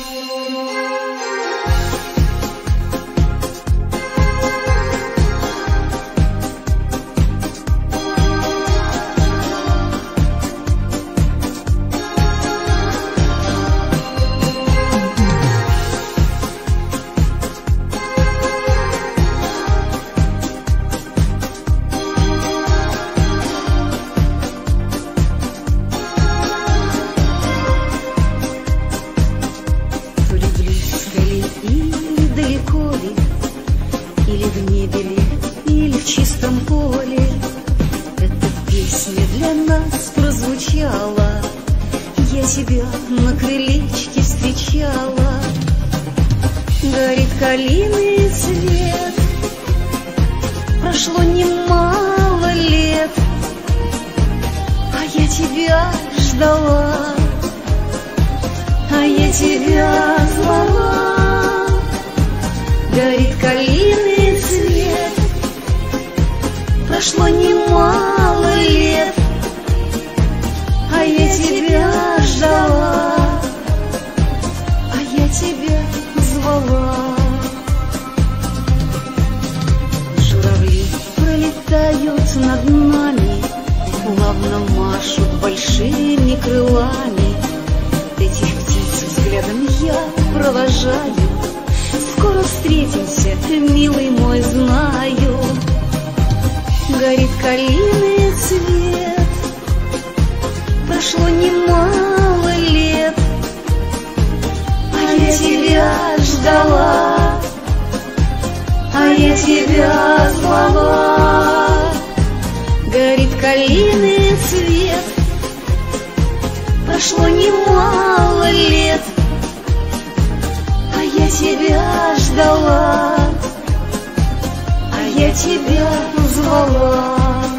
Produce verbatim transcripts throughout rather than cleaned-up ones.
Или в небе ли, или в чистом поле, эта песня для нас прозвучала. Я тебя на крылечке встречала. Горит калийный цвет, прошло немало лет, а я тебя ждала, а я тебя звала. Горит калийный цвет, прошло немало лет, а я тебя ждала, а я тебя звала. Журавли пролетают над нами, плавно машут большими крылами. Этих птиц взглядом я провожаю. Скоро встретимся, милый мой, знаю. Горит калийный цвет, прошло немало лет, а я тебя ждала, а я тебя звала. Горит калийный цвет, прошло немало лет, а я тебя ждала, а я тебя звала.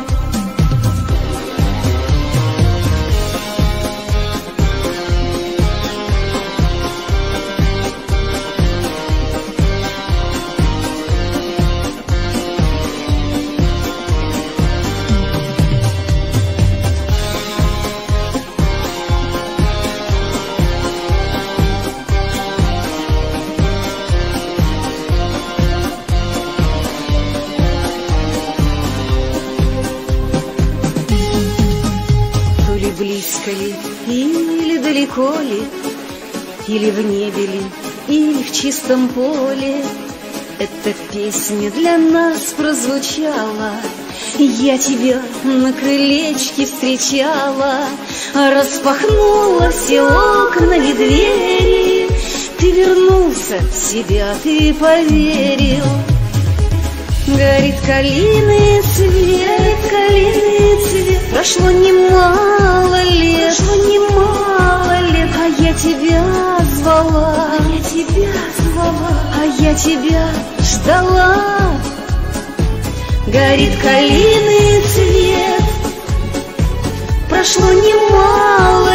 Близко ли, или далеко ли, или в небе ли, или в чистом поле, эта песня для нас прозвучала. Я тебя на крылечке встречала, распахнула все окна и двери. Ты вернулся в себя, ты поверил. Горит калийный цвет, калийный цвет, прошло немало лет, прошло немало лет, а я тебя звала, а я тебя звала, а я тебя ждала. Горит калийный цвет, прошло немало